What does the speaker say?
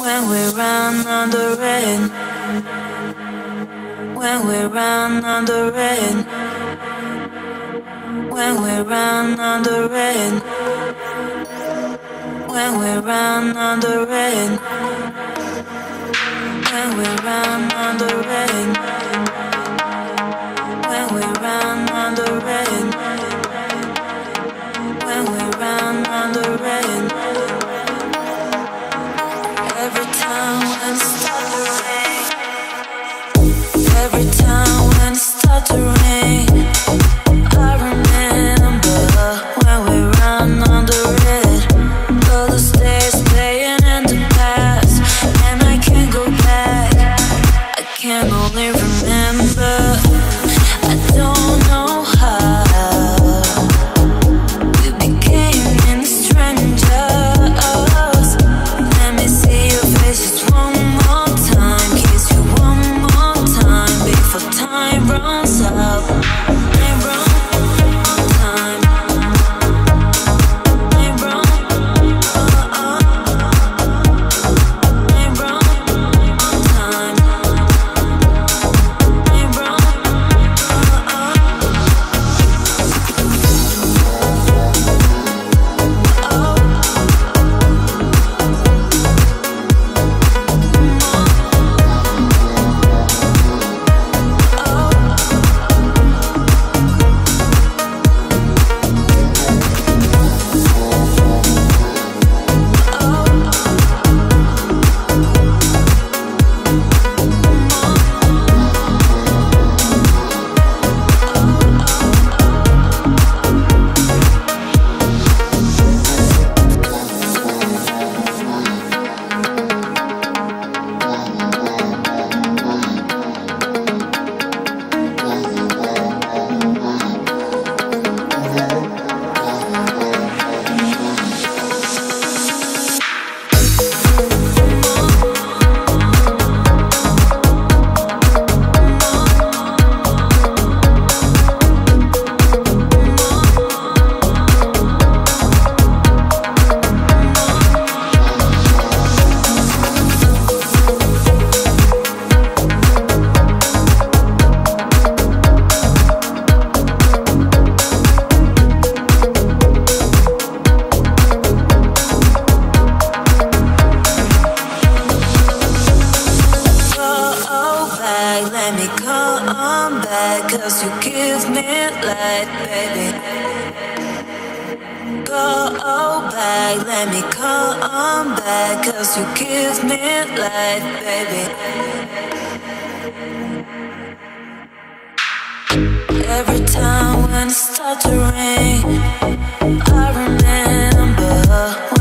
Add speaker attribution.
Speaker 1: When we run on the rain, when we run on the rain, when we run on the rain, when we run on the rain, when we run on the rain, when we run on the rain, when we run on the rain. Every time when it starts to rain, every time when it starts to rain, I remember when we run on the red. All those days playing in the past, and I can't go back. I can only remember. I don't know how we became strangers. Let me see your face just one more time, kiss you one more time before time runs out. Time runs time. Time runs. Time runs time. Time runs. Let me come back, 'cause you give me light, baby. Go back, let me come back, 'cause you give me light, baby. Every time when it starts to rain, I remember